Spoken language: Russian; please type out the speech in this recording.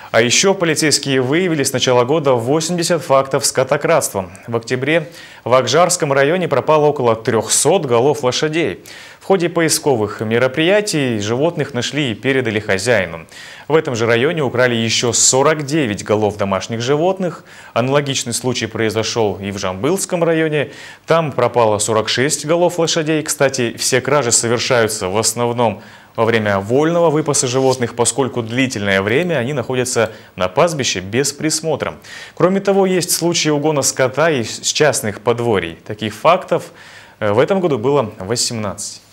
А еще полицейские выявили с начала года 80 фактов скотокрадства. В октябре в Акжарском районе пропало около 300 голов лошадей. В ходе поисковых мероприятий животных нашли и передали хозяину. В этом же районе украли еще 49 голов домашних животных. Аналогичный случай произошел и в Жамбылском районе. Там пропало 46 голов лошадей. Кстати, все кражи совершаются в основном во время вольного выпаса животных, поскольку длительное время они находятся на пастбище без присмотра. Кроме того, есть случаи угона скота из частных подворий. Таких фактов в этом году было 18.